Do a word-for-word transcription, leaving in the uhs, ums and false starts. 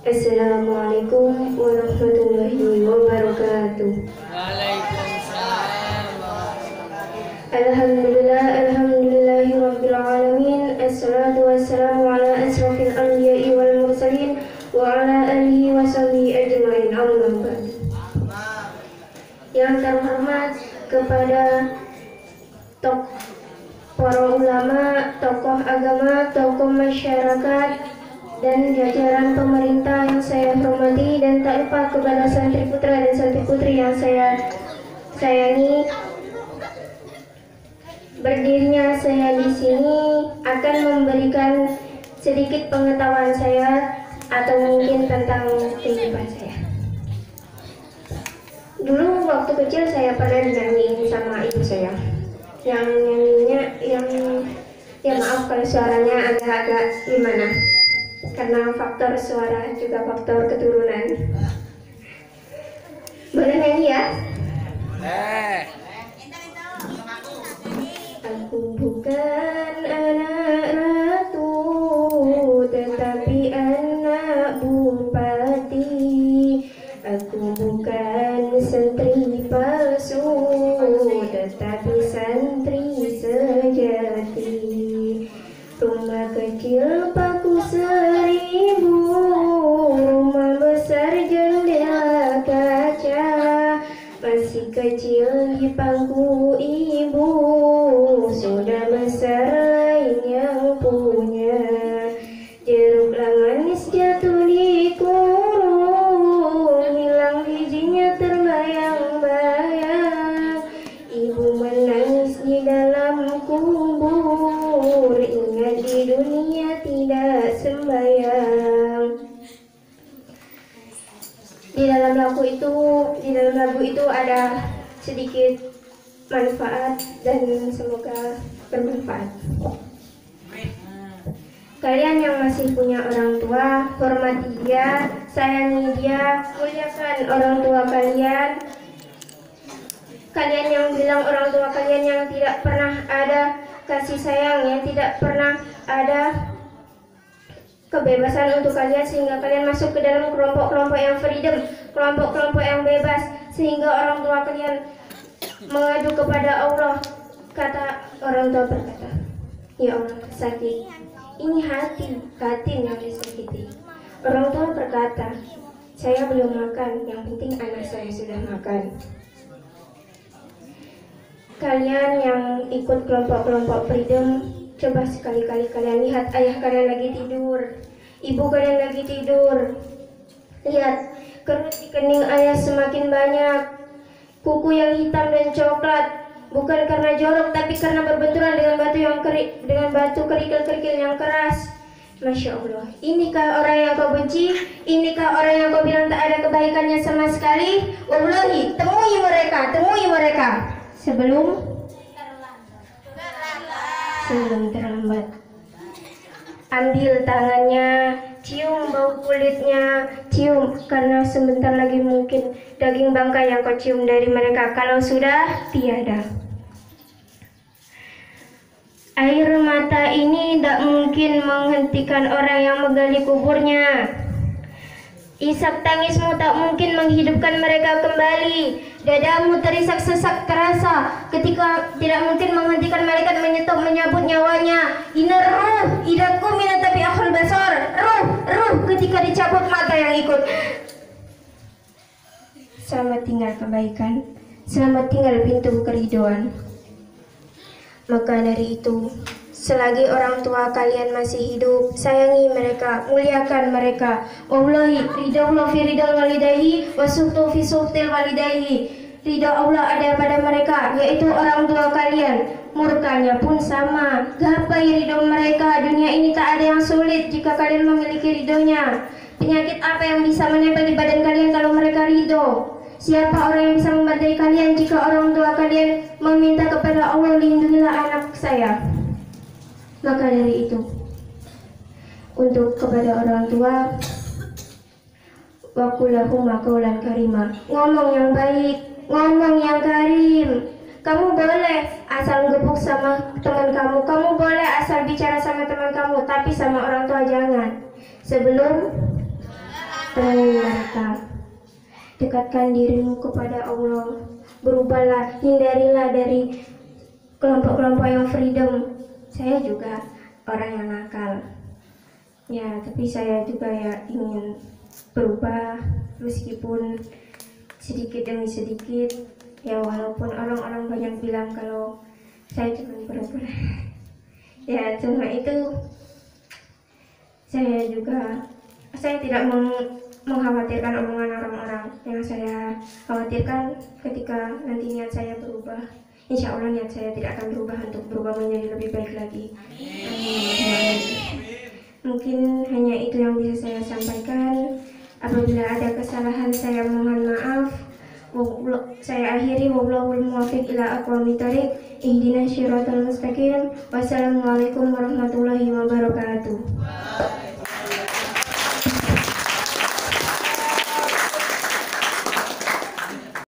Assalamualaikum warahmatullahi wabarakatuh. Waalaikumsalam. Alhamdulillah, alhamdulillahi rabbil alamin. Assalatu wassalamu ala asrafil anbiya'i wal mursalin wa ala alihi wa sahbihi ajma'in. Amma ba'du. Yang terhormat kepada tok para ulama, tokoh agama, tokoh masyarakat, dan jajaran pemerintah yang saya hormati, dan tak lupa kepada santri putra dan santri putri yang saya sayangi. Berdirinya saya di sini akan memberikan sedikit pengetahuan saya atau mungkin tentang kehidupan saya. Dulu waktu kecil saya pernah dinyanyiin sama ibu saya. Yang nyanyinya yang ya maaf kalau suaranya agak-agak gimana, karena faktor suara juga faktor keturunan. Boleh nyanyi ya? Eh. Aku bukan anak ratu, tetapi anak bupati. Aku bukan santri palsu, tetapi santri sejati. Rumah kecil paku seribu, rumah besar jendela kaca. Masih kecil di pangku ibu, sudah besar lain yang punya. Jeruk manis jatuh di kurung, hilang bijinya terbayang-bayang. Ibu menangis di dalam kubur, ingat di dunia tidak sembayang. Di dalam lagu itu, di dalam lagu itu ada sedikit manfaat dan semoga bermanfaat. Kalian yang masih punya orang tua, hormati dia, sayangi dia, muliakan orang tua kalian. Kalian yang bilang orang tua kalian yang tidak pernah ada kasih sayang, yang tidak pernah ada kebebasan untuk kalian sehingga kalian masuk ke dalam kelompok-kelompok yang freedom, kelompok-kelompok yang bebas, sehingga orang tua kalian mengadu kepada Allah. Kata orang tua berkata, ya Allah, sakit, ini hati, batin yang disakiti. Orang tua berkata, saya belum makan, yang penting anak saya sudah makan. Kalian yang ikut kelompok-kelompok freedom, coba sekali-kali kalian lihat ayah kalian lagi tidur, ibu kalian lagi tidur. Lihat, kerut di kening ayah semakin banyak, kuku yang hitam dan coklat, bukan karena jorok tapi karena berbenturan dengan batu yang keri, dengan batu kerikil-kerikil yang keras. Masya Allah, inikah orang yang kau benci? Inikah orang yang kau bilang tak ada kebaikannya sama sekali? Wallahi, temui mereka, temui mereka sebelum sebelum terlambat. Ambil tangannya, cium bau kulitnya, cium, karena sebentar lagi mungkin daging bangkai yang kau cium dari mereka. Kalau sudah tiada, air mata ini tidak mungkin menghentikan orang yang menggali kuburnya. Isak tangismu tak mungkin menghidupkan mereka kembali. Dadamu terisak sesak terasa ketika tidak mungkin menghentikan malaikat menyetop menyabut nyawanya. Ina ruh idaku minat tapi akhul basar. Ruh, ruh ketika dicabut mata yang ikut. Selamat tinggal kebaikan, selamat tinggal pintu keridhoan. Maka dari itu, selagi orang tua kalian masih hidup, sayangi mereka, muliakan mereka. Wallahi, ridha Allah fi ridha walidayhi, wa suhtu fi suhtil walidayhi. Ridha Allah ada pada mereka, yaitu orang tua kalian. Murkanya pun sama. Gapai ridha mereka. Dunia ini tak ada yang sulit jika kalian memiliki ridhonya. Penyakit apa yang bisa menempel di badan kalian kalau mereka ridho? Siapa orang yang bisa membantai kalian jika orang tua kalian meminta kepada Allah, lindungilah anak saya? Maka dari itu, untuk kepada orang tua, wakulahum qaulan karima, ngomong yang baik, ngomong yang karim. Kamu boleh asal gebuk sama teman kamu, kamu boleh asal bicara sama teman kamu, tapi sama orang tua jangan. Sebelum Temui mereka. Dekatkan dirimu kepada Allah. Berubahlah, hindarilah dari kelompok-kelompok yang freedom. Saya juga orang yang nakal. Ya, tapi saya juga ya ingin berubah meskipun sedikit demi sedikit. Ya, walaupun orang-orang banyak bilang kalau saya cuma pura-pura. Ya, cuma itu saya juga saya tidak meng, mengkhawatirkan omongan orang-orang. Yang saya khawatirkan ketika nanti niat saya berubah, insya Allah niat saya tidak akan berubah untuk berubah menjadi lebih baik lagi. Amin. Mungkin hanya itu yang bisa saya sampaikan. Apabila ada kesalahan saya mohon maaf. Saya akhiri, wallahul muwaffiq ila aqwamit thoriq, ihdinas siratal mustaqim. Wassalamualaikum warahmatullahi wabarakatuh.